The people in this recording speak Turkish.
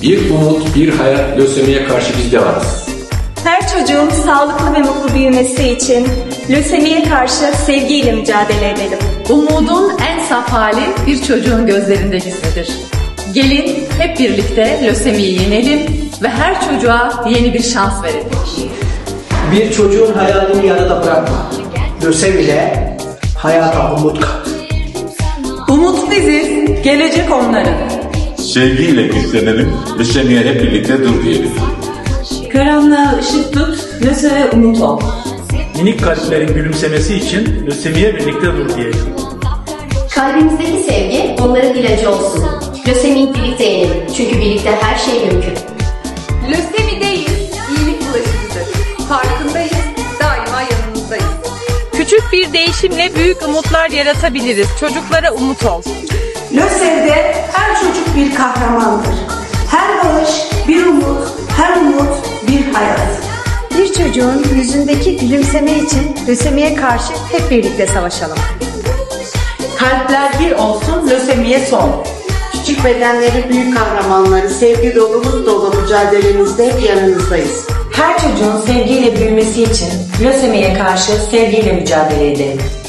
Bir umut, bir hayat, lösemiye karşı biz de varız. Her çocuğun sağlıklı ve mutlu büyümesi için lösemiye karşı sevgiyle mücadele edelim. Umudun en saf hali bir çocuğun gözlerinde gizlidir. Gelin hep birlikte lösemiyi yenelim ve her çocuğa yeni bir şans verelim. Bir çocuğun hayalini yarıda bırakma. Lösemiyle hayata umut kat. Umut biziz, gelecek onların. Sevgiyle güçlenelim, lösemiye hep birlikte dur diyelim. Karanlığa ışık tut, lösemiye umut ol. Minik kalplerin gülümsemesi için lösemiye birlikte dur diyelim. Kalbimizdeki sevgi onların ilacı olsun. Lösemiyi birlikte yenelim. Çünkü birlikte her şey mümkün. Lösemideyiz, iyilik bulaşıcıdır. Farkındayız, daima yanınızdayız. Küçük bir değişimle büyük umutlar yaratabiliriz. Çocuklara umut ol. LÖSEV'de her çocuk bir kahramandır. Her bağış bir umut, her umut bir hayat. Bir çocuğun yüzündeki gülümseme için lösemiye karşı hep birlikte savaşalım. Kalpler bir olsun, lösemiye son. Küçük bedenleri büyük kahramanları, sevgi dolu, umut dolu mücadelemizde hep yanınızdayız. Her çocuğun sevgiyle büyümesi için lösemiye karşı sevgiyle mücadele edelim.